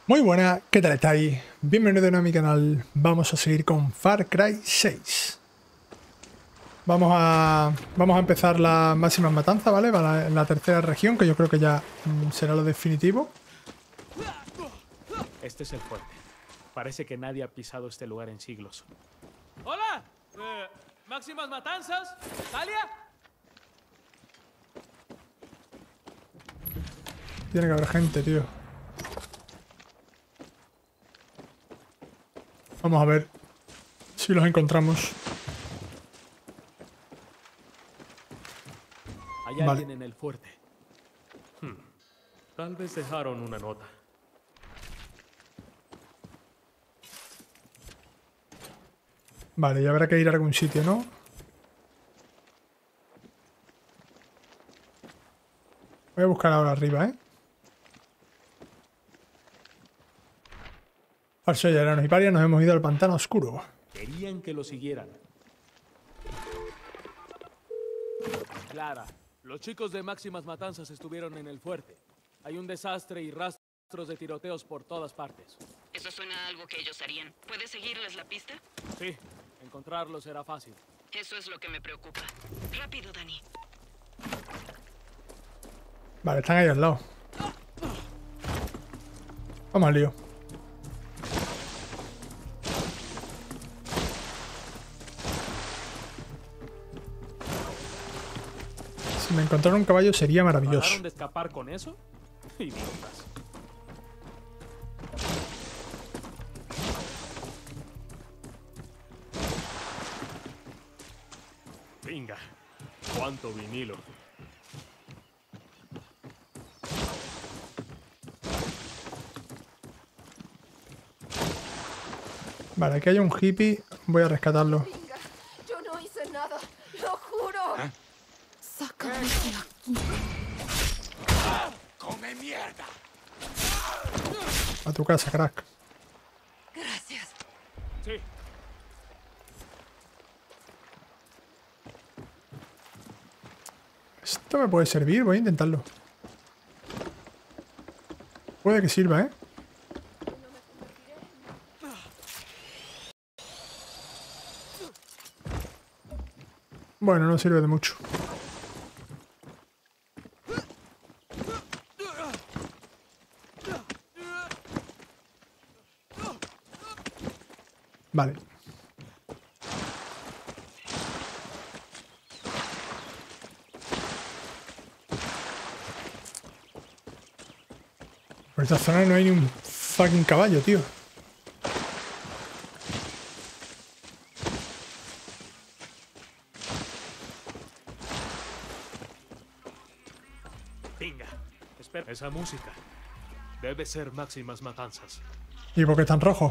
Muy buenas, ¿qué tal estáis? Bienvenidos a mi canal. Vamos a seguir con Far Cry 6. Vamos a empezar la máxima matanza, ¿vale? Para la tercera región, que yo creo que ya será lo definitivo. Este es el fuerte. Parece que nadie ha pisado este lugar en siglos. ¡Hola! ¿Máximas matanzas? ¿Talia? Tiene que haber gente, tío. Vamos a ver si los encontramos. Hay Vale. alguien en el fuerte. Tal vez dejaron una nota. Vale, y habrá que ir a algún sitio, ¿no? Voy a buscar ahora arriba, ¿eh? Falso y aranos y parias, nos hemos ido al pantano oscuro. Querían que lo siguieran. Clara, los chicos de Máximas Matanzas estuvieron en el fuerte. Hay un desastre y rastros de tiroteos por todas partes. Eso suena a algo que ellos harían. ¿Puedes seguirles la pista? Sí, encontrarlos será fácil. Eso es lo que me preocupa. Rápido, Dani. Vale, están ahí al lado. Vamos al lío. Si me encontrara un caballo sería maravilloso. ¿Trataron de escapar con eso? Idiotas. Venga, cuánto vinilo. Vale, aquí hay un hippie. Voy a rescatarlo. Venga, yo no hice nada, lo juro. Sácame de aquí. ¡Come mierda! A tu casa, crack. Gracias. Sí. Esto me puede servir, voy a intentarlo. Puede que sirva, ¿eh? Bueno, no sirve de mucho. Vale. Por esta zona no hay ni un fucking caballo, tío. Venga, espera. Esa música debe ser Máximas Matanzas. ¿Y por qué están rojos?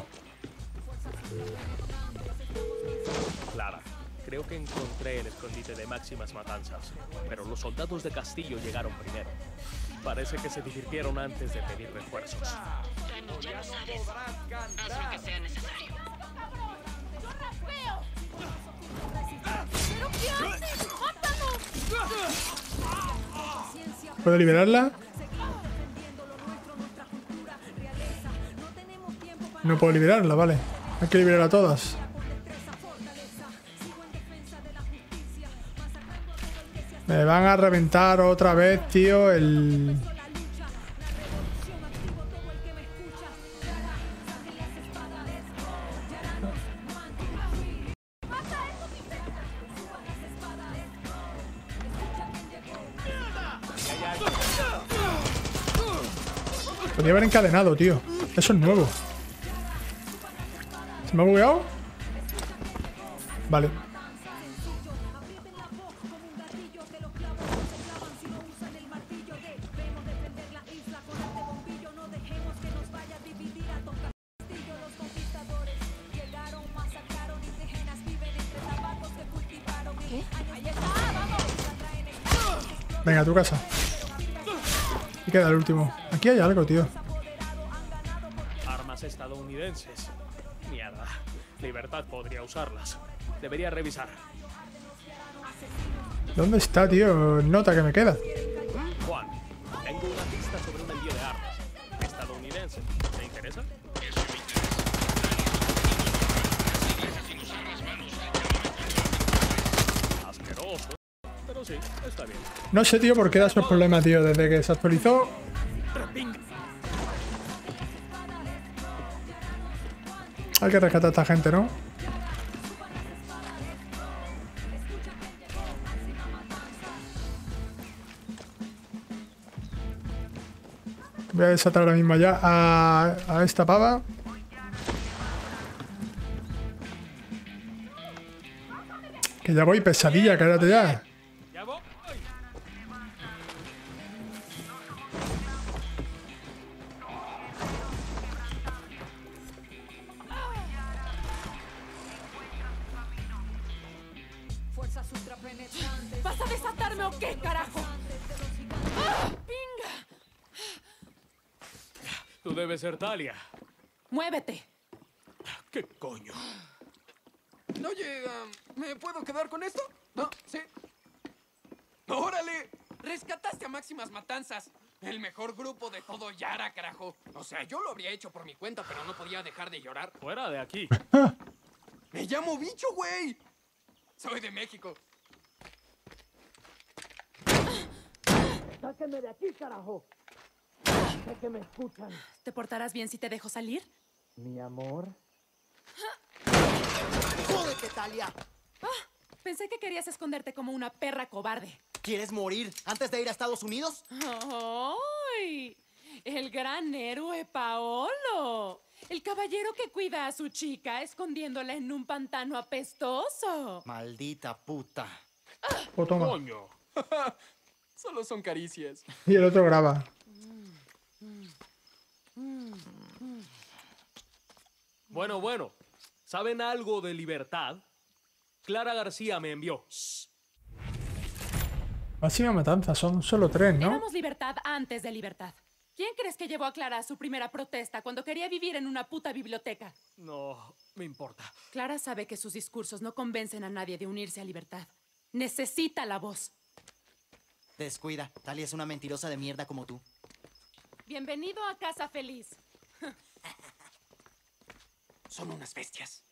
Clara, creo que encontré el escondite de Máximas Matanzas, pero los soldados de Castillo llegaron primero. Parece que se divirtieron antes de pedir refuerzos. Dani, ya lo sabes. Haz lo que sea necesario. ¿Pero qué haces? ¡Mátanos! ¿Puedo liberarla? No puedo liberarla, vale. Hay que liberar a todas. Me van a reventar otra vez, tío, el... Podría haber encadenado, tío. Eso es nuevo. ¿Se me ha bugueado? Vale. ¿Qué? Venga, a tu casa. Y queda el último. Aquí hay algo, tío. Armas estadounidenses. Mierda. Libertad podría usarlas. Debería revisar. ¿Dónde está, tío? Nota que me queda. Juan, tengo una pista sobre un envío de armas. Estadounidense. ¿Te interesa? Pues sí, está bien. No sé, tío, por qué da esos problemas, tío. Desde que se actualizó... Hay que rescatar a esta gente, ¿no? Voy a desatar ahora mismo ya a esta pava. Que ya voy, pesadilla, cállate ya. Ya voy. ¿Vas a desatarme o qué, carajo? ¡Ah! ¡Pinga! Tú debes ser Talia. ¡Muévete! ¿Qué coño? Oye, ¿me puedo quedar con esto? ¿No? ¿Sí? ¡Órale! Rescataste a Máximas Matanzas. El mejor grupo de todo Yara, carajo. O sea, yo lo habría hecho por mi cuenta, pero no podía dejar de llorar. Fuera de aquí. ¡Me llamo Bicho, güey! Soy de México. ¡Sáquenme de aquí, carajo! Sé que me escuchan. ¿Te portarás bien si te dejo salir? Mi amor. ¡Jódete, Talia! Pensé que querías esconderte como una perra cobarde. ¿Quieres morir antes de ir a Estados Unidos? ¡Ay! El gran héroe Paolo. El caballero que cuida a su chica escondiéndola en un pantano apestoso. Maldita puta. O toma. Coño. Solo son caricias. Y el otro graba. Bueno. ¿Saben algo de libertad? Clara García me envió. Máxima matanza, son solo 3, ¿no? Éramos libertad antes de libertad. ¿Quién crees que llevó a Clara a su primera protesta cuando quería vivir en una puta biblioteca? No me importa. Clara sabe que sus discursos no convencen a nadie de unirse a libertad. Necesita la voz. Descuida, Talia es una mentirosa de mierda como tú. Bienvenido a Casa Feliz. Son unas bestias.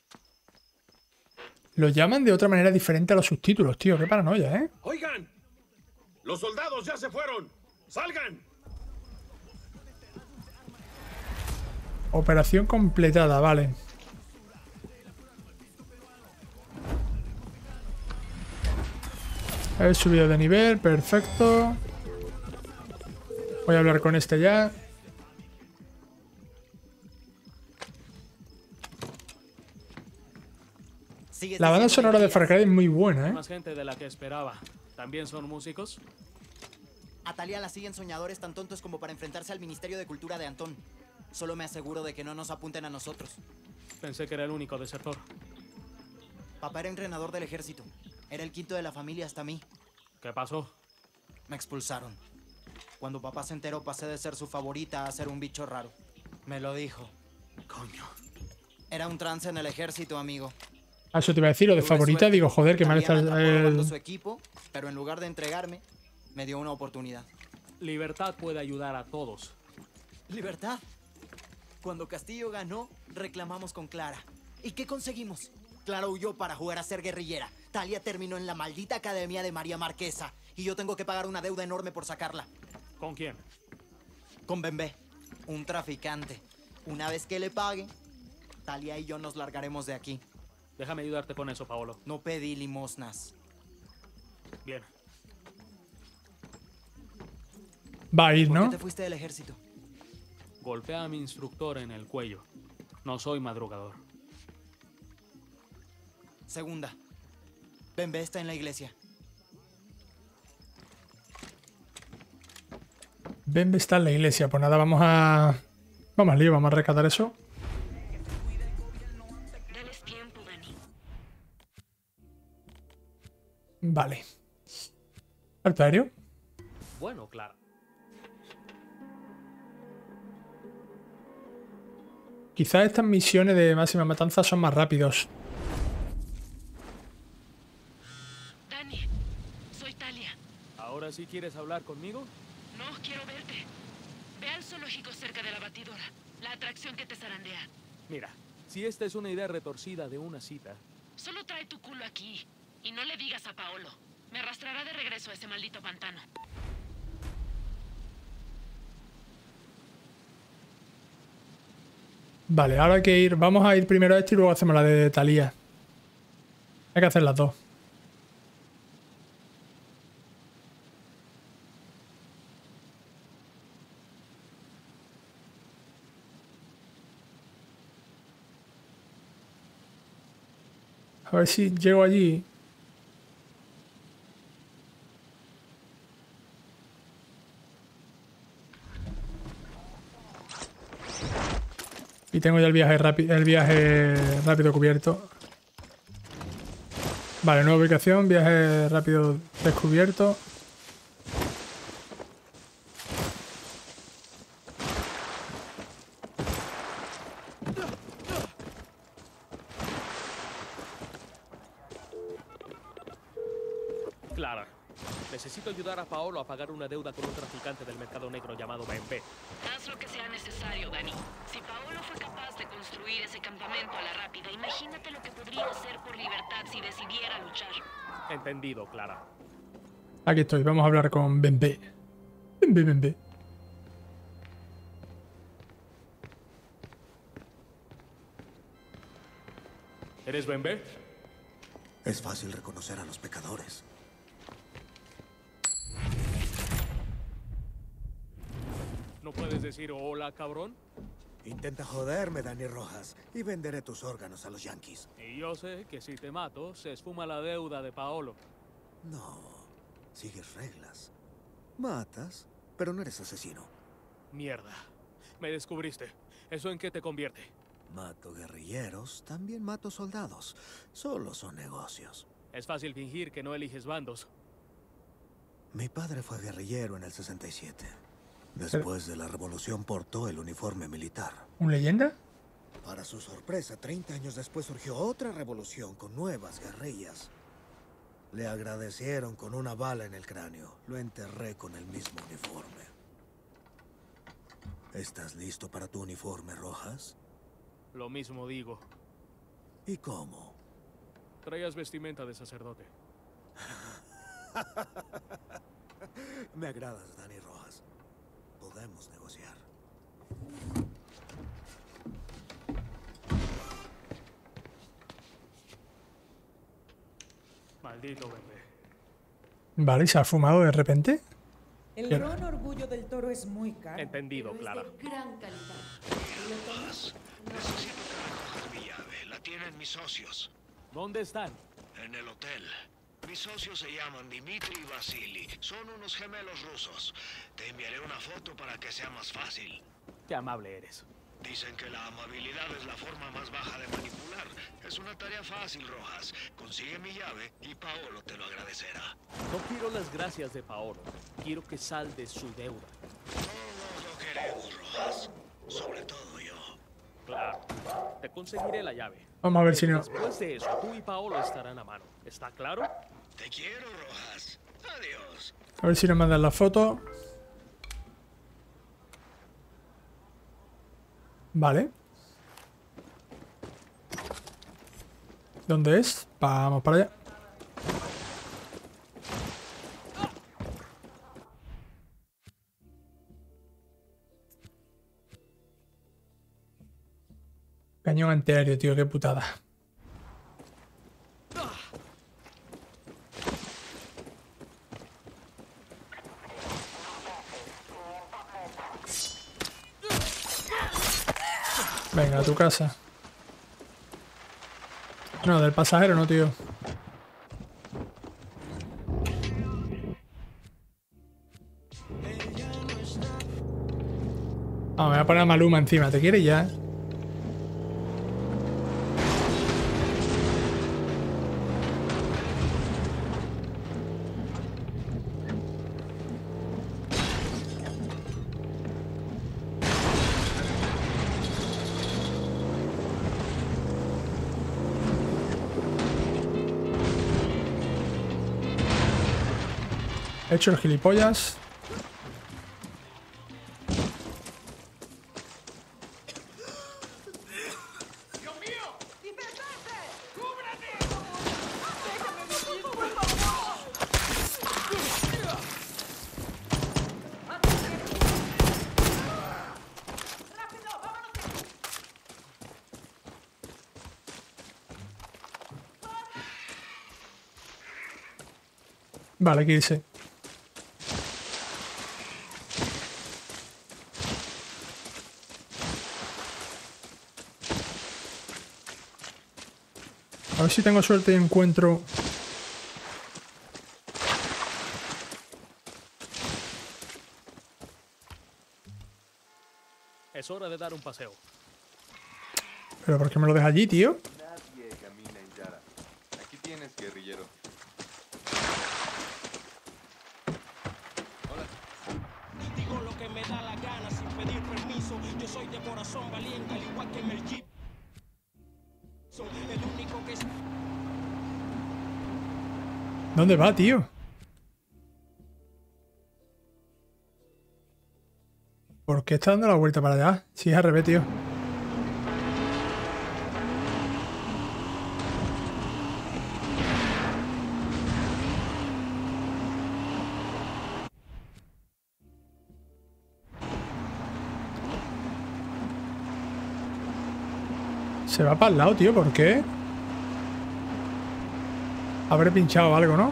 Lo llaman de otra manera diferente a los subtítulos, tío. Qué paranoia, ¿eh? ¡Oigan! ¡Los soldados ya se fueron! ¡Salgan! Operación completada, vale. He subido de nivel, perfecto. Voy a hablar con este ya. La banda sonora de Far Cry es muy buena, ¿eh? Más gente de la que esperaba. ¿También son músicos? A Talia la siguen soñadores tan tontos como para enfrentarse al Ministerio de Cultura de Antón. Solo me aseguro de que no nos apunten a nosotros. Pensé que era el único desertor. Papá era entrenador del ejército. Era el quinto de la familia hasta mí. ¿Qué pasó? Me expulsaron. Cuando papá se enteró, pasé de ser su favorita a ser un bicho raro. Me lo dijo. Coño. Era un trance en el ejército, amigo. Ah, eso te iba a decir, lo de Tuve favorita, suerte. digo, joder, que mal Talia está me atrapó robando el... su equipo, pero en lugar de entregarme, me dio una oportunidad. Libertad puede ayudar a todos. ¿Libertad? Cuando Castillo ganó, reclamamos con Clara. ¿Y qué conseguimos? Clara huyó para jugar a ser guerrillera. Talia terminó en la maldita academia de María Marquesa. Y yo tengo que pagar una deuda enorme por sacarla. ¿Con quién? Con Bembé, un traficante. Una vez que le pague, Talia y yo nos largaremos de aquí. Déjame ayudarte con eso, Paolo. No pedí limosnas. Bien. Va a ir, ¿Por qué ¿no? te fuiste del ejército? Golpea a mi instructor en el cuello. No soy madrugador. Segunda. Bembé está en la iglesia. Bembe está en la iglesia. Pues nada, vamos a... Vamos al lío, vamos a rescatar eso. Dales tiempo, Dani. Vale. ¿Alto aéreo? Bueno, claro. Quizás estas misiones de máxima matanza son más rápidos. Dani, soy Talia. ¿Ahora sí quieres hablar conmigo? No quiero verte. Ve al zoológico cerca de la batidora. La atracción que te zarandea. Mira, si esta es una idea retorcida de una cita, Solo trae tu culo aquí. Y no le digas a Paolo. Me arrastrará de regreso a ese maldito pantano. Vale, ahora hay que ir. Vamos a ir primero a este y luego hacemos la de Thalía. Hay que hacer las dos. A ver si llego allí. Y tengo ya el viaje rápido cubierto. Vale, nueva ubicación, viaje rápido descubierto. Clara, necesito ayudar a Paolo a pagar una deuda con un traficante del mercado negro llamado BMP. Haz lo que sea necesario, Dani. Si Paolo fue capaz de construir ese campamento a la rápida, imagínate lo que podría hacer por libertad si decidiera luchar. Entendido, Clara. Aquí estoy, vamos a hablar con BMP. BMP. ¿Eres BMP? Es fácil reconocer a los pecadores. ¿No puedes decir hola, cabrón? Intenta joderme, Dani Rojas, y venderé tus órganos a los yankees. Y yo sé que si te mato, se esfuma la deuda de Paolo. No, sigues reglas. Matas, pero no eres asesino. Mierda. Me descubriste. ¿Eso en qué te convierte? Mato guerrilleros, también mato soldados. Solo son negocios. Es fácil fingir que no eliges bandos. Mi padre fue guerrillero en el 67. Después de la revolución portó el uniforme militar. ¿Un leyenda? Para su sorpresa, 30 años después surgió otra revolución con nuevas guerrillas. Le agradecieron con una bala en el cráneo. Lo enterré con el mismo uniforme. ¿Estás listo para tu uniforme, Rojas? Lo mismo digo. ¿Y cómo? Traías vestimenta de sacerdote. Me agradas, Dani Rojas. Podemos negociar. Maldito bebé. Vale, ¿y se ha fumado de repente? El Bien. ron orgullo del toro es muy caro. Entendido, pero es Clara. de gran calidad. Necesito que recojas mi llave. La tienen mis socios. ¿Dónde están? En el hotel. Mis socios se llaman Dimitri y Vasily. Son unos gemelos rusos. Te enviaré una foto para que sea más fácil. Qué amable eres. Dicen que la amabilidad es la forma más baja de manipular. Es una tarea fácil, Rojas. Consigue mi llave y Paolo te lo agradecerá. No quiero las gracias de Paolo. Quiero que salde su deuda. Todos lo queremos, Rojas. Sobre todo yo. Claro. Te conseguiré la llave. Vamos a ver si no. Después de eso, tú y Paolo estarán a mano. ¿Está claro? Te quiero, Rojas. Adiós. A ver si nos mandan la foto. Vale. ¿Dónde es? Vamos para allá. Cañón antiaéreo, tío, qué putada. Venga, a tu casa. No, del pasajero no, tío. Vamos, me voy a poner a Maluma encima. ¿Te quieres ya? He hecho el gilipollas. Vale, hay que irse. A ver si tengo suerte y encuentro... Es hora de dar un paseo. ¿Pero por qué me lo deja allí, tío? Nadie camina en Yara. Aquí tienes, guerrillero. Digo lo que me da la gana sin pedir permiso. Yo soy de corazón valiente, al igual que Mel Gibson. El único que es... ¿Dónde va, tío? ¿Por qué está dando la vuelta para allá? Sí, es al revés, tío. Se va para el lado, tío. ¿Por qué? Habré pinchado algo, ¿no?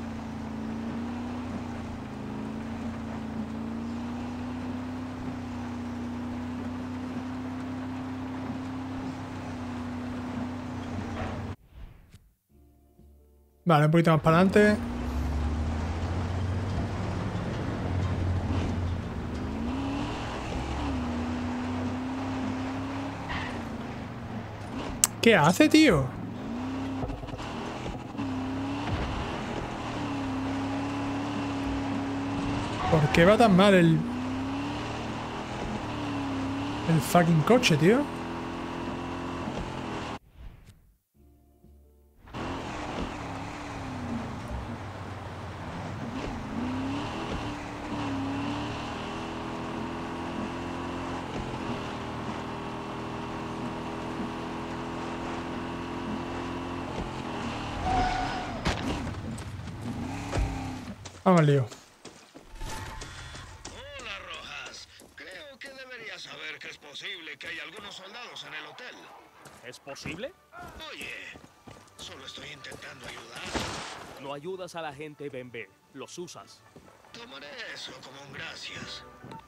Vale, un poquito más para adelante. ¿Qué hace, tío? ¿Por qué va tan mal el fucking coche, tío? Vamos al lío. Hola, Rojas. Creo que deberías saber que es posible que hay algunos soldados en el hotel. ¿Es posible? Oye, solo estoy intentando ayudar. No ayudas a la gente, Bembe. Los usas. Tomaré eso como un gracias.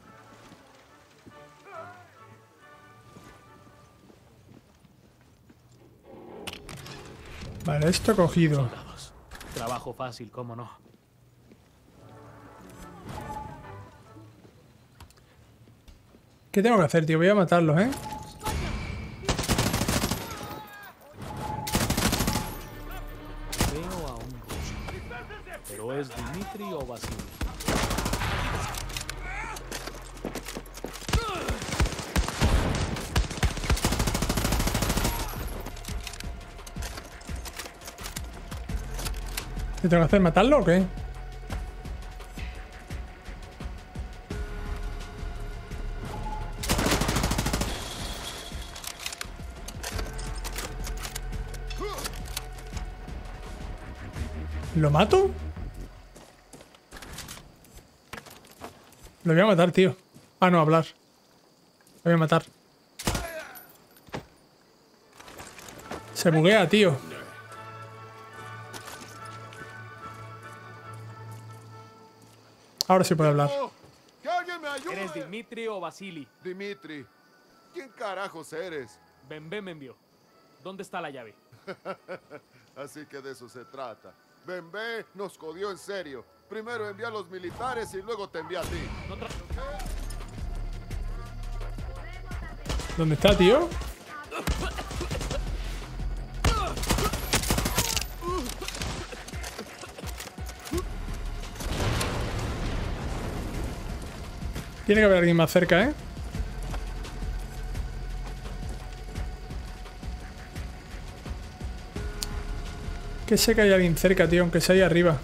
Vale, esto cogido. Soldados. Trabajo fácil, cómo no. ¿Qué tengo que hacer, tío? Voy a matarlos, ¿eh? Veo a un ruso. Pero es Dimitri o Vasily. ¿Qué tengo que hacer? ¿Matarlo o qué? ¿Lo mato? Lo voy a matar, tío. Ah, no, hablar. Lo voy a matar. Se buguea, tío. Ahora sí puede hablar. ¡Que alguien me ayude! ¿Eres Dimitri o Vasily? Dimitri, ¿quién carajos eres? Bembe me envió. ¿Dónde está la llave? Así que de eso se trata. Bembe nos jodió en serio. Primero envía a los militares y luego te envía a ti. ¿Dónde está, tío? Tiene que haber alguien más cerca, ¿eh? Que sé que hay alguien cerca, tío, aunque sea ahí arriba.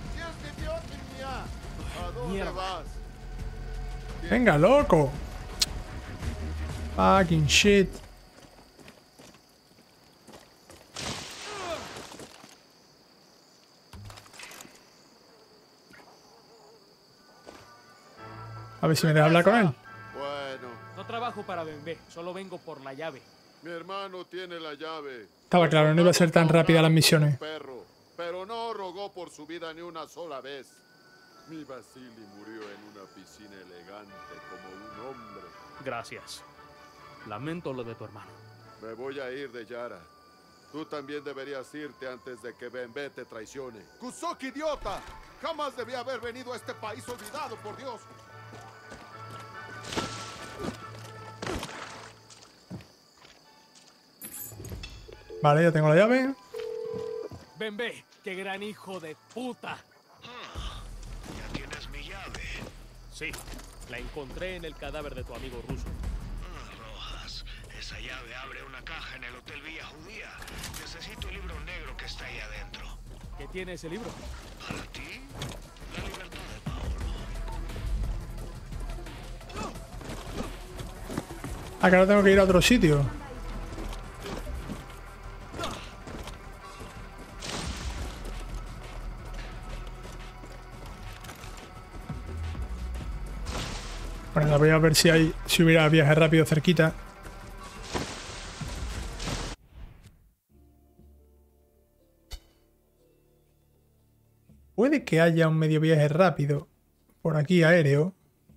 ¿A dónde vas? Venga, loco. Fucking shit. A ver si me deja hablar con él. Bueno, No trabajo para Bembe, solo vengo por la llave. mi hermano tiene la llave. Estaba claro, no iba a ser tan rápida las misiones. Perro. pero no rogó por su vida ni una sola vez. Mi Vasily murió en una piscina elegante como un hombre. Gracias. Lamento lo de tu hermano. Me voy a ir de Yara. Tú también deberías irte antes de que Bembe te traicione. ¡Kusok, idiota! Jamás debía haber venido a este país olvidado, por Dios. Vale, ya tengo la llave. Bembe, qué gran hijo de puta. ¿Ya tienes mi llave? Sí, la encontré en el cadáver de tu amigo ruso. Rojas, esa llave abre una caja en el Hotel Villa Judía. Necesito el libro negro que está ahí adentro. ¿Qué tiene ese libro? ¿Para ti? La libertad de Paolo. Ah, que ahora tengo que ir a otro sitio. Bueno, voy a ver si hubiera viaje rápido cerquita. Puede que haya un medio viaje rápido por aquí aéreo.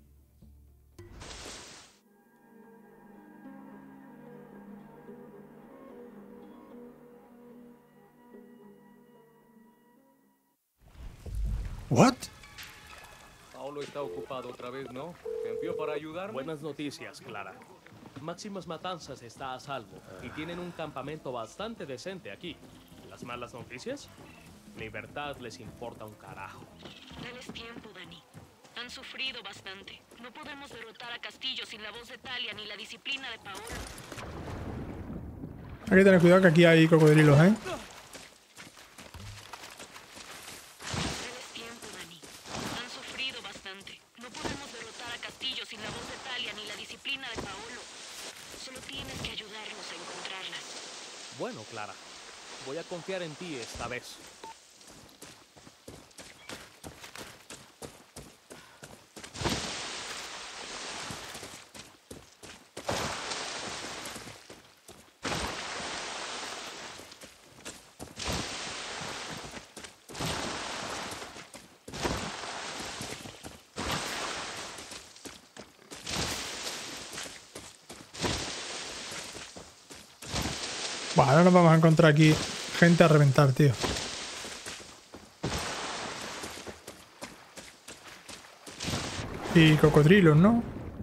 What? Paolo está ocupado otra vez, ¿no? ¿Te envió para ayudarme? Buenas noticias, Clara. Máximas Matanzas está a salvo y tienen un campamento bastante decente aquí. ¿Las malas noticias? Libertad les importa un carajo. Dales tiempo, Dani. Han sufrido bastante. No podemos derrotar a Castillo sin la voz de Talia ni la disciplina de Paolo. Hay que tener cuidado que aquí hay cocodrilos, ¿eh? Dales tiempo, Dani. Han sufrido bastante. No podemos derrotar a Castillo sin la voz de Talia ni la disciplina de Paolo. Solo tienes que ayudarnos a encontrarlas. Bueno, Clara. Voy a confiar en ti esta vez. Bueno, ahora nos vamos a encontrar aquí gente a reventar, tío. Y cocodrilos, ¿no?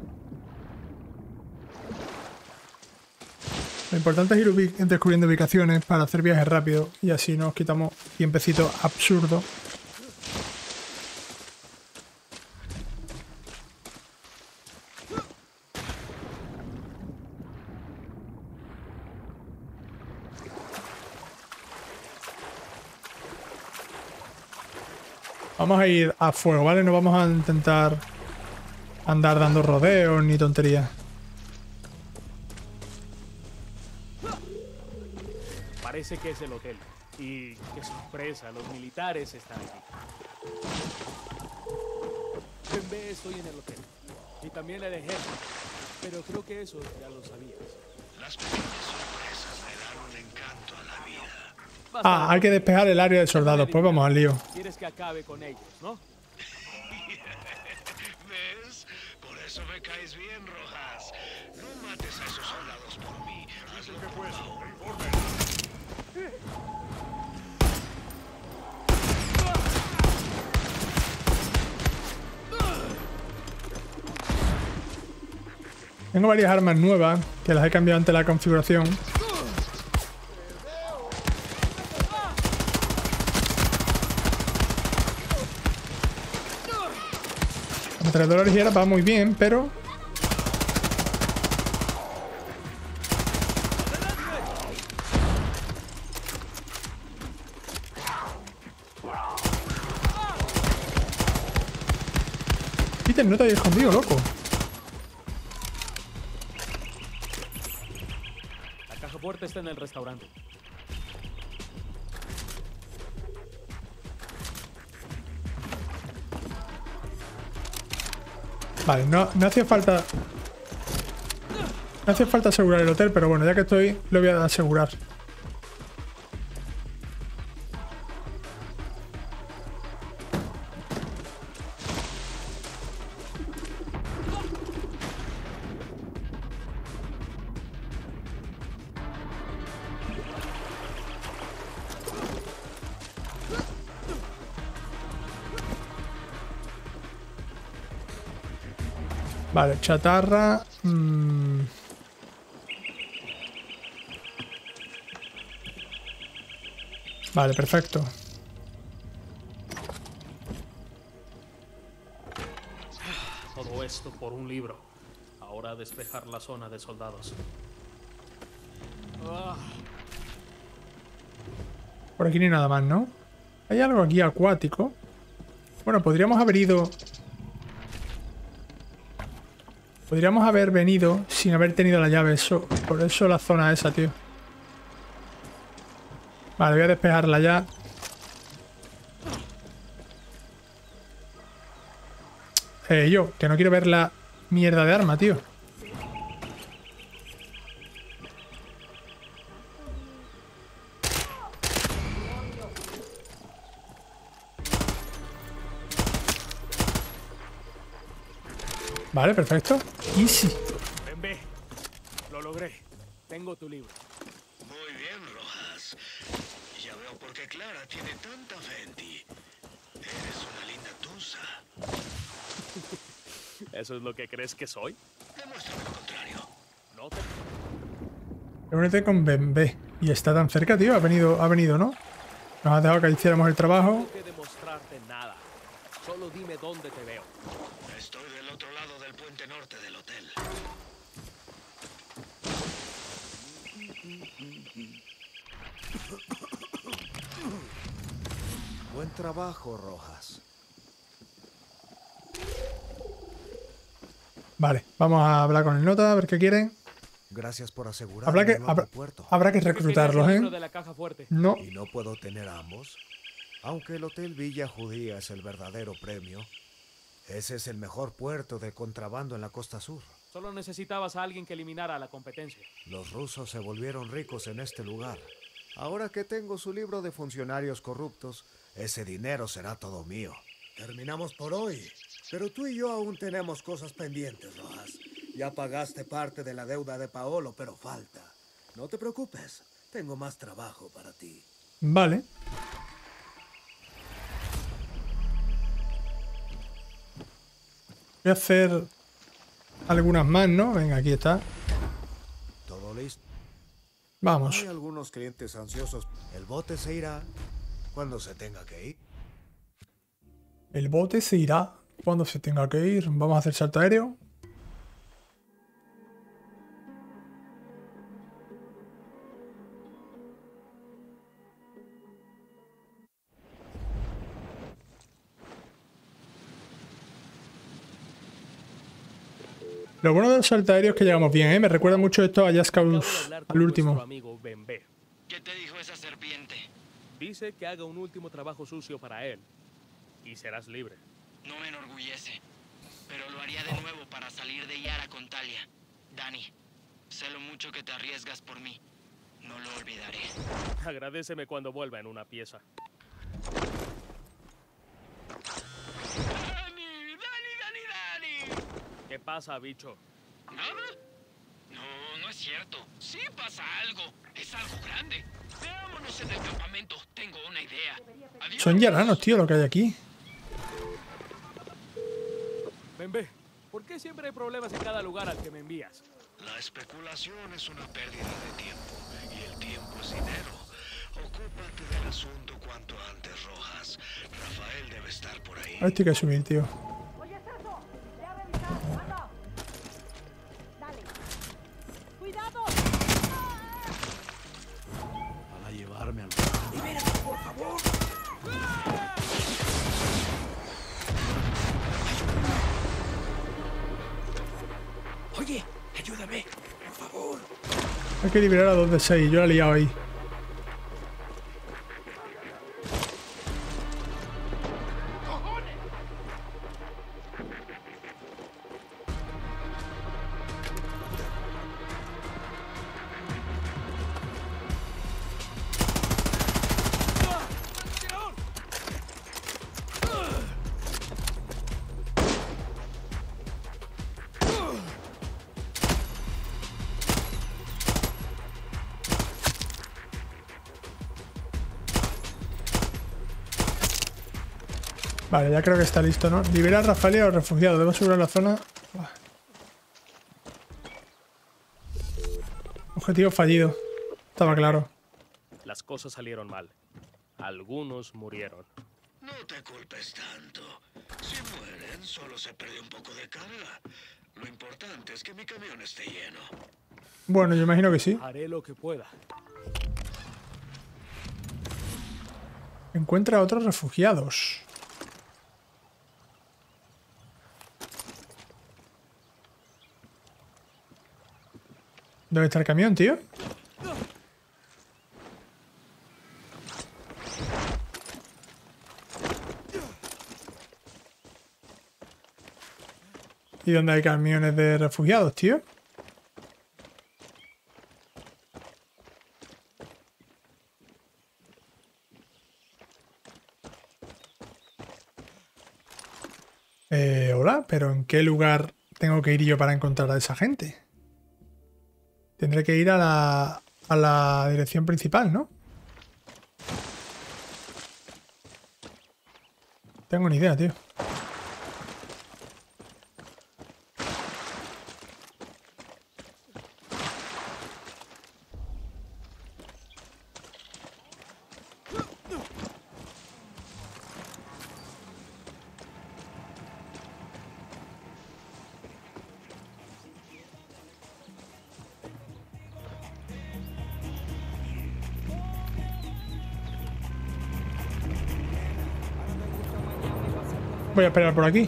Lo importante es ir descubriendo ubicaciones para hacer viajes rápidos y así nos quitamos tiempecitos absurdos. Vamos a ir a fuego, ¿vale? No vamos a intentar andar dando rodeos ni tonterías. Parece que es el hotel. Y qué sorpresa, los militares están aquí. Bembe, estoy en el hotel. Y también el ejército. Pero creo que eso ya lo sabías. Las pequeñas sorpresas le dan un encanto a la vida. Ah, hay que despejar el área de soldados. Pues vamos al lío. Quieres que acabe con ellos, ¿no? ¿Ves? Por eso me caes bien, Rojas. No mates a esos soldados por mí. Haz lo que puedas. Tengo varias armas nuevas que las he cambiado ante la configuración. La ametralladora ligera va muy bien, pero... Peter, no te había escondido, loco. La caja fuerte está en el restaurante. Vale, no hacía falta... No hacía falta asegurar el hotel, pero bueno, ya que estoy, lo voy a asegurar. Vale, chatarra. Vale, perfecto. Todo esto por un libro. Ahora a despejar la zona de soldados. Por aquí ni nada más, ¿no? Hay algo aquí acuático. Bueno, podríamos haber ido... Podríamos haber venido sin haber tenido la llave. Por eso la zona esa, tío. Vale, voy a despejarla ya. Yo, que no quiero ver la mierda de arma, tío. Vale, perfecto. Easy. Ven, lo logré. Tengo tu libro. Muy bien, Rojas. Ya veo por qué Clara tiene tanta fe en ti. Eres una linda tusa. ¿Eso es lo que crees que soy? Demuéstrame lo contrario. No te... Reúnete con Bembe. Y está tan cerca, tío. Ha venido, ¿no? Nos has dejado que hiciéramos el trabajo. No tengo que demostrarte nada. Solo dime dónde te veo. Estoy del otro lado del puente norte del hotel. Buen trabajo, Rojas. Vale, vamos a hablar con el nota, a ver qué quieren. Gracias por asegurar Habrá que reclutarlos, ¿eh? No. ¿Y no puedo tener ambos? Aunque el Hotel Villa Judía es el verdadero premio, ese es el mejor puerto de contrabando en la costa sur. Solo necesitabas a alguien que eliminara la competencia. Los rusos se volvieron ricos en este lugar. Ahora que tengo su libro de funcionarios corruptos, ese dinero será todo mío. Terminamos por hoy, pero tú y yo aún tenemos cosas pendientes, Rojas. Ya pagaste parte de la deuda de Paolo, pero falta. No te preocupes, tengo más trabajo para ti. Vale. Voy a hacer algunas más, ¿no? Venga, aquí está. Todo listo. Vamos. Hay algunos clientes ansiosos. El bote se irá cuando se tenga que ir. El bote se irá cuando se tenga que ir. Vamos a hacer salto aéreo. Lo bueno del salto aéreo es que llegamos bien, ¿eh? Me recuerda mucho esto a Jaskaus, al último. ¿Qué te dijo esa serpiente? Dice que haga un último trabajo sucio para él. Y serás libre. No me enorgullece, pero lo haría de nuevo para salir de Yara con Talia. Dani, sé lo mucho que te arriesgas por mí. No lo olvidaré. Agradéceme cuando vuelva en una pieza. ¿Qué pasa, bicho? ¿Nada? No, no es cierto. Sí pasa algo. Es algo grande. Veámonos en el campamento. Tengo una idea. Adiós. Son yaranos, tío, lo que hay aquí. Bembe, ¿por qué siempre hay problemas en cada lugar al que me envías? La especulación es una pérdida de tiempo. Y el tiempo es dinero. Ocúpate del asunto cuanto antes, Rojas. Rafael debe estar por ahí. Ahora estoy que subir, tío. Para llevarme al... ¡Libérate, por favor! Oye, ayúdame, por favor. Hay que liberar a 2 de 6. Yo la he liado ahí. Vale, ya creo que está listo, ¿no? Libera a Rafael y a los refugiados. Debo asegurar la zona. Objetivo fallido. Estaba claro. Las cosas salieron mal. Algunos murieron. No te culpes tanto. Si mueren, solo se perdió un poco de carga. Lo importante es que mi camión esté lleno. Bueno, yo imagino que sí. Haré lo que pueda. Encuentra a otros refugiados. ¿Dónde está el camión, tío? ¿Y dónde hay camiones de refugiados, tío? Hola, pero ¿en qué lugar tengo que ir yo para encontrar a esa gente? Tendré que ir a la dirección principal, ¿no? Tengo ni idea, tío. Voy a esperar por aquí.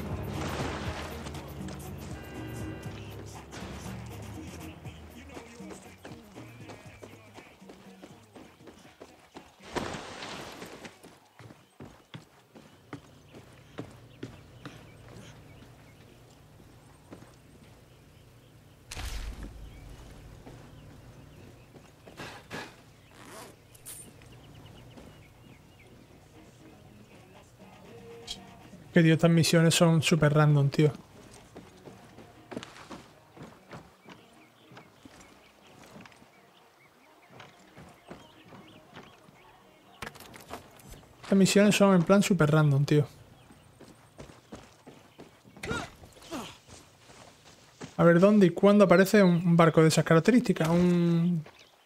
Que tío, estas misiones son súper random, tío. Estas misiones son en plan súper random, tío. A ver dónde y cuándo aparece un barco de esas características. Un...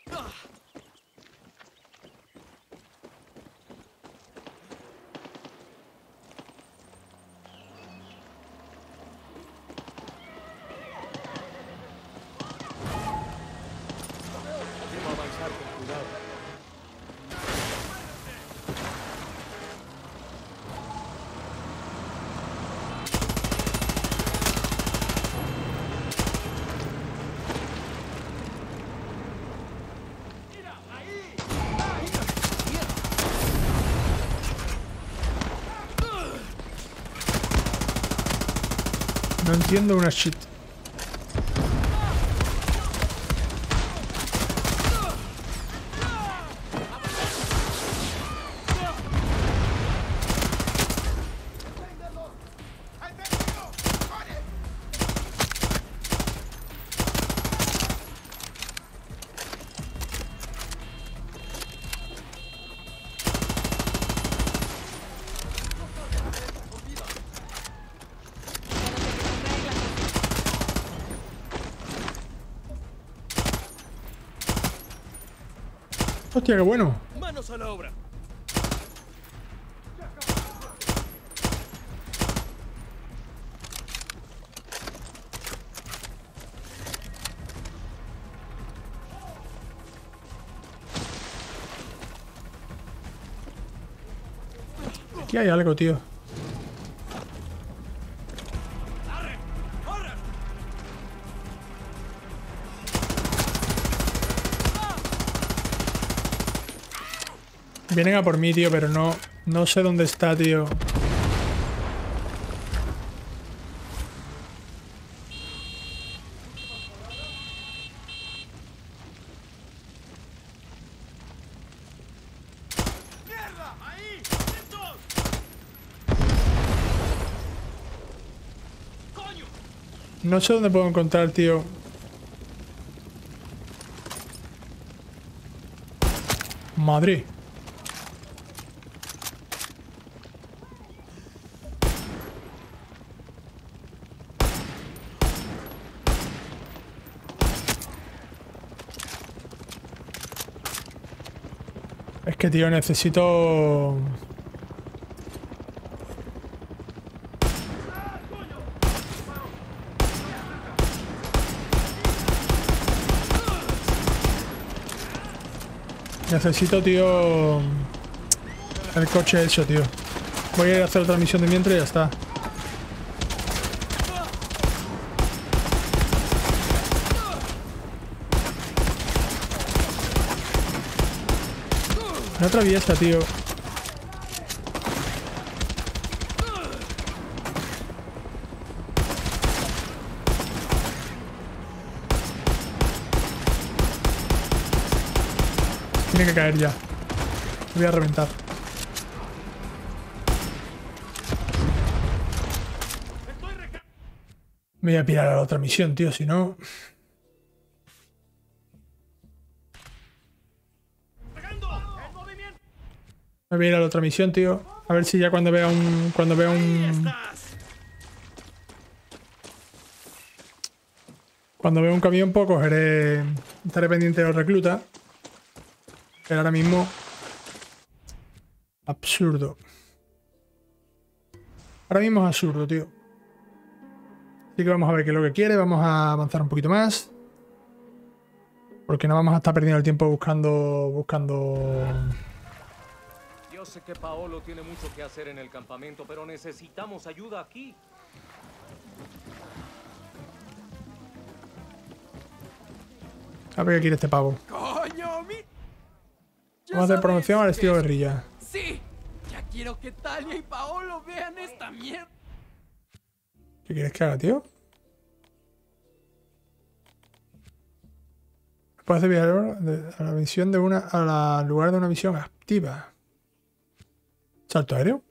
No entiendo una shit. Hostia, qué bueno. ¡Manos a la obra! Aquí hay algo, tío. Vienen a por mí, tío, pero no sé dónde está, tío. No sé dónde puedo encontrar, tío. Madre. que, tío, necesito... Necesito, tío... El coche hecho, tío. Voy a ir a hacer otra misión de mientras y ya está. No atraviesa, tío. Tiene que caer ya. Lo voy a reventar. Me voy a pirar a la otra misión, tío, si no... Me voy a ir a la otra misión, tío. A ver si ya cuando vea un... Cuando vea un camión, pues cogeré... Estaré pendiente de los reclutas. Pero ahora mismo... Absurdo. Ahora mismo es absurdo, tío. Así que vamos a ver qué es lo que quiere. Vamos a avanzar un poquito más. Porque no vamos a estar perdiendo el tiempo buscando... Yo sé que Paolo tiene mucho que hacer en el campamento, pero necesitamos ayuda aquí. A ver qué quiere este pavo. ¡Coño! Vamos a hacer promoción al estilo guerrilla. ¡Sí! Ya quiero que Talia y Paolo vean esta mierda. ¿Qué quieres que haga, tío? Puedes desviar a la misión de una... al lugar de una misión activa. ¿Salto aéreo?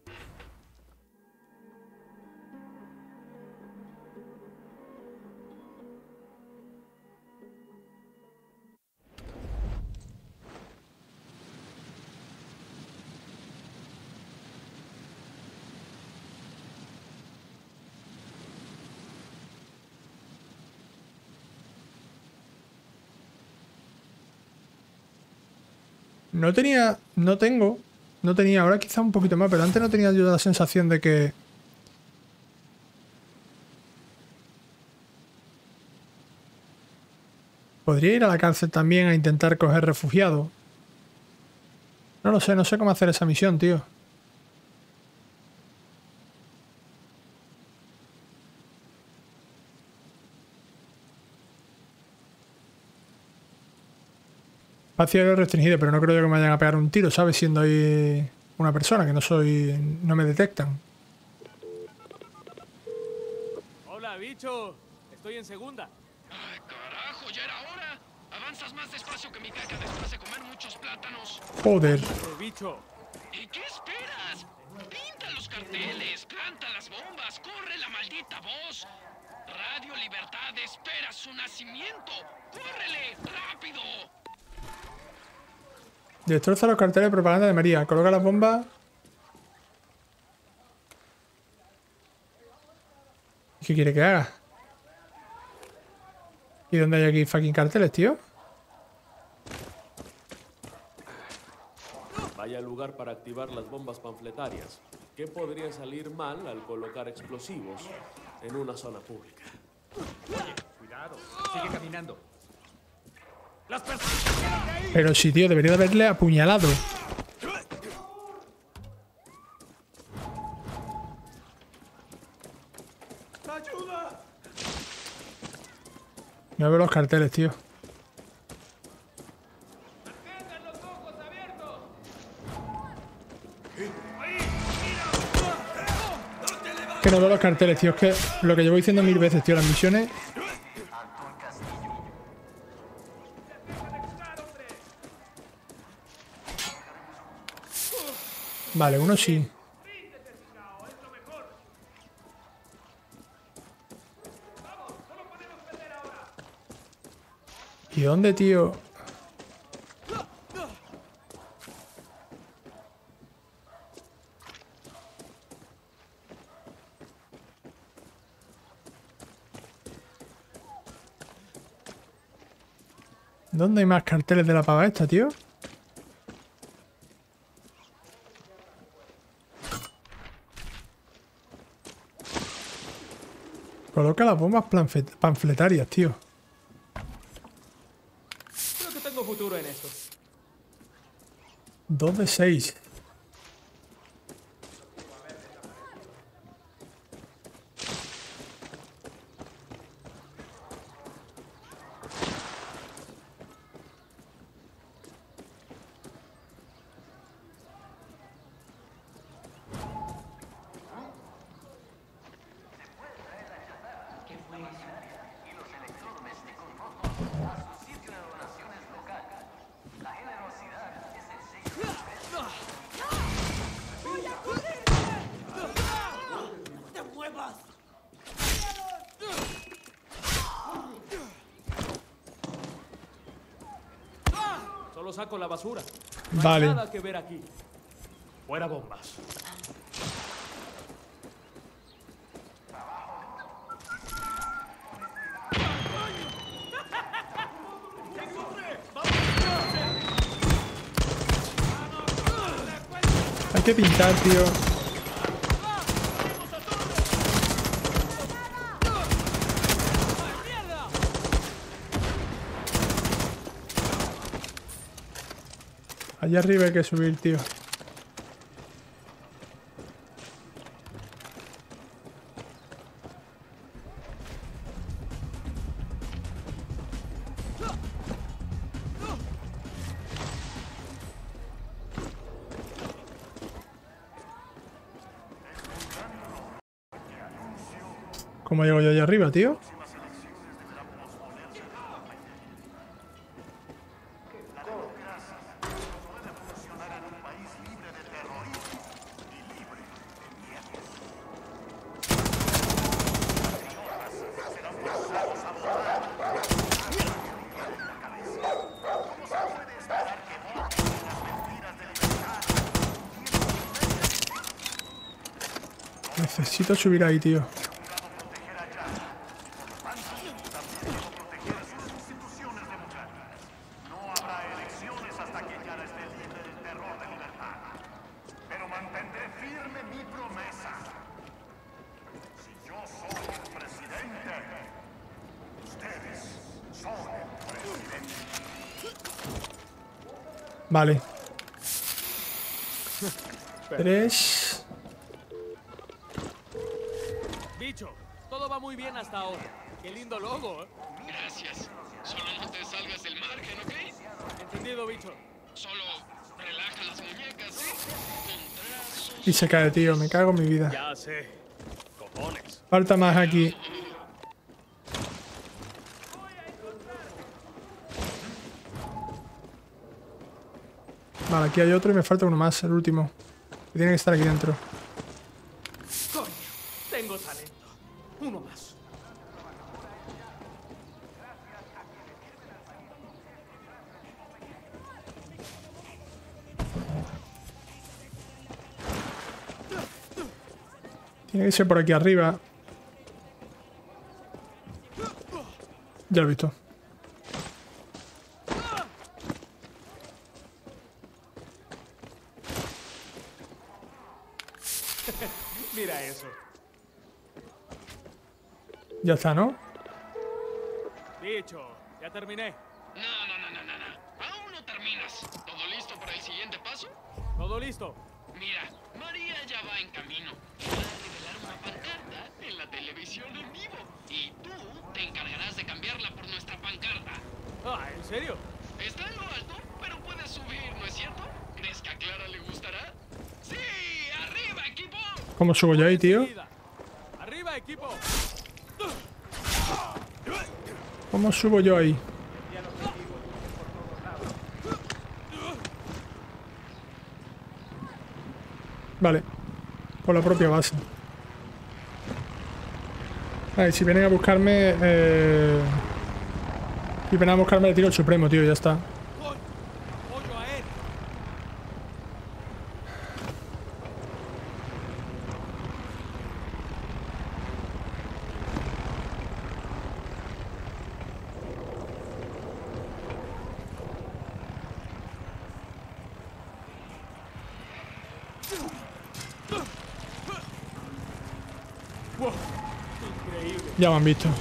No tenía, ahora quizá un poquito más, pero antes no tenía yo la sensación de que... Podría ir a la cárcel también a intentar coger refugiados. No lo sé, no sé cómo hacer esa misión, tío. Espacio aéreo restringido, pero no creo yo que me vayan a pegar un tiro, ¿sabes? Siendo ahí una persona, que no soy... no me detectan. Hola, bicho. Estoy en segunda. ¡Ay, carajo! ¡Ya era hora! Avanzas más despacio que mi caca después de comer muchos plátanos. Joder. Bicho. ¿Y qué esperas? Pinta los carteles, planta las bombas, corre la maldita voz. Radio Libertad espera su nacimiento. ¡Córrele! ¡Rápido! Destroza los carteles de propaganda de María. Coloca las bombas. ¿Qué quiere que haga? ¿Y dónde hay aquí fucking carteles, tío? Vaya lugar para activar las bombas panfletarias. ¿Qué podría salir mal al colocar explosivos en una zona pública? Oye, cuidado. Sigue caminando. ¡Las personas! Pero sí, tío, debería de haberle apuñalado. ¡Ayuda! No veo los carteles, tío. Que no veo los carteles, tío. Es que lo que llevo diciendo 1000 veces, tío. Las misiones... Vale, uno sí. ¿Y dónde, tío? ¿Dónde hay más carteles de la pava esta, tío? Coloca las bombas panfletarias, tío. Creo que tengo futuro en esto. 2 de 6. Solo saco la basura. Vale. No hay nada que ver aquí. Fuera bombas. Hay que pintar, tío. Allá arriba hay que subir, tío. ¿Cómo llego yo allá arriba, tío? Necesito subir ahí, tío. Vale. 3. Bicho, todo va muy bien hasta ahora. Qué lindo logo, ¿eh? Gracias. Solo no te salgas del margen, ¿ok? Entendido, bicho. Solo relaja las muñecas, ¿sí? Con trazos. Y se cae, tío. Me cago en mi vida. Ya sé. Cojones. Falta más aquí. Vale, aquí hay otro y me falta uno más, el último. Que tiene que estar aquí dentro. Coño, tengo talento. Uno más. Tiene que ser por aquí arriba. Ya lo he visto. Mira eso. Ya está, ¿no? Bicho, ya terminé. No. Aún no terminas. ¿Todo listo para el siguiente paso? Todo listo. Mira, María ya va en camino. Va a revelar una pancarta en la televisión en vivo. Y tú te encargarás de cambiarla por nuestra pancarta. Ah, ¿en serio? Está en lo alto, pero puedes subir, ¿no es cierto? ¿Crees que a Clara le gustará? ¡Sí! ¡Arriba, equipo! ¿Cómo subo yo ahí, tío? ¡Arriba, equipo! ¿Cómo subo yo ahí? Vale. Por la propia base. Vale, si vienen a buscarme... Si vienen a buscarme le tiro el supremo, tío, ya está. Wow, Ya me han visto.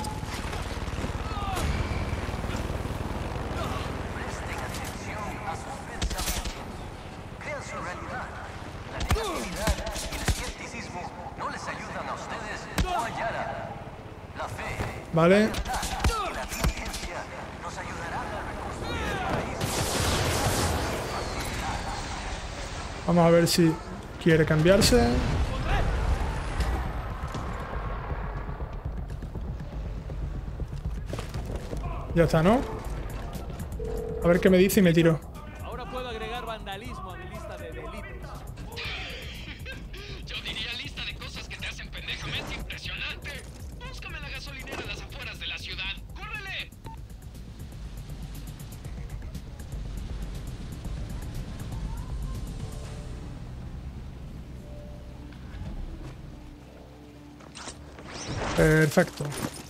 Vale. Vamos a ver si quiere cambiarse. Ya está, ¿no? A ver qué me dice y me tiro. Ahora puedo agregar vandalismo a mi lista de delitos. Yo diría lista de cosas que te hacen pendejamente impresionante. Búscame la gasolinera a las afueras de la ciudad. ¡Córrele! Perfecto.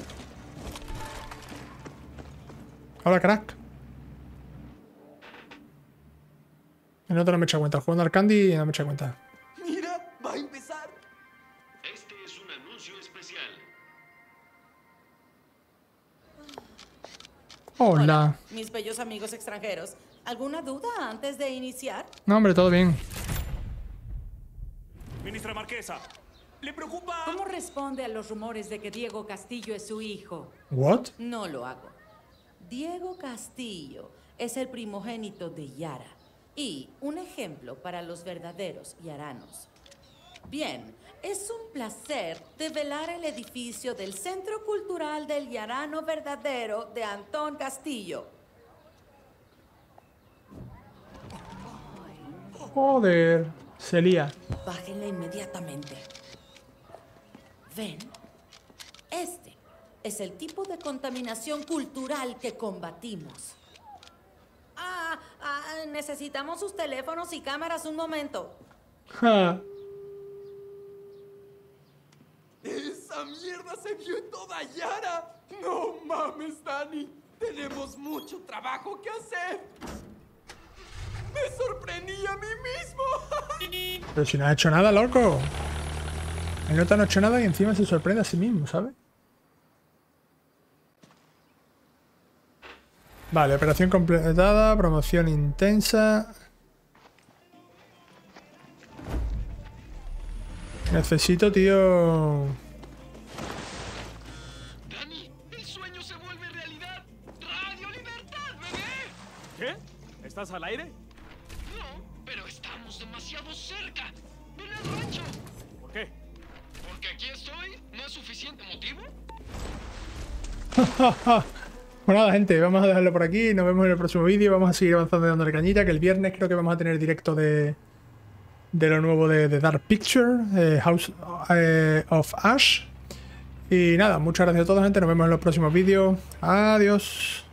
Hola, crack. En otro no me he hecho cuenta. Jugando al Candy y no me he hecho cuenta. Mira, va a empezar. Este es un anuncio especial. Hola. Mis bellos amigos extranjeros, ¿alguna duda antes de iniciar? No, hombre, todo bien. Ministra Marquesa, ¿le preocupa? ¿Cómo responde a los rumores de que Diego Castillo es su hijo? ¿What? No lo hago. Diego Castillo es el primogénito de Yara y un ejemplo para los verdaderos yaranos. Bien, es un placer develar el edificio del Centro Cultural del Yarano Verdadero de Antón Castillo. Joder. Se lía. Bájenla inmediatamente. ¿Ven? Este es el tipo de contaminación cultural que combatimos. Necesitamos sus teléfonos y cámaras un momento. Ja. ¡Esa mierda se vio en toda Yara! ¡No mames, Dani! ¡Tenemos mucho trabajo que hacer! ¡Me sorprendí a mí mismo! Pero si no ha hecho nada, loco. El nota no ha hecho nada y encima se sorprende a sí mismo, ¿sabes? Vale, operación completada, promoción intensa. Necesito, tío... Dani, el sueño se vuelve realidad. ¡Radio Libertad, bebé! ¿Qué? ¿Estás al aire? No, pero estamos demasiado cerca. ¡Ven al rancho! ¿Por qué? Porque aquí estoy. ¿No es suficiente motivo? Bueno, nada, gente, vamos a dejarlo por aquí. Nos vemos en el próximo vídeo. Vamos a seguir avanzando y dándole cañita, que el viernes creo que vamos a tener directo de lo nuevo de Dark Picture, House of Ash. Y nada, muchas gracias a toda, gente. Nos vemos en los próximos vídeos. Adiós.